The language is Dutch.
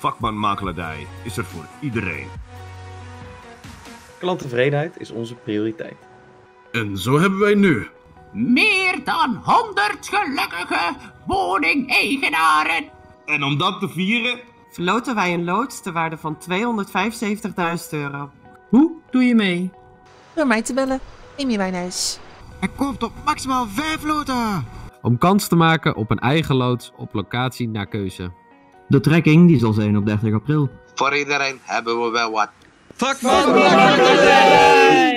Vakmanmakelaardij is er voor iedereen. Klanttevredenheid is onze prioriteit. En zo hebben wij nu meer dan 100 gelukkige woningeigenaren. En om dat te vieren verloten wij een loods ter waarde van €275.000. Hoe doe je mee? Door mij te bellen, Amy Wijnhuis. Er komt op maximaal 5 loten. Om kans te maken op een eigen loods op locatie naar keuze. De trekking die zal zijn op 30 april. Voor iedereen hebben we wel wat. Vakmanmakelaardij!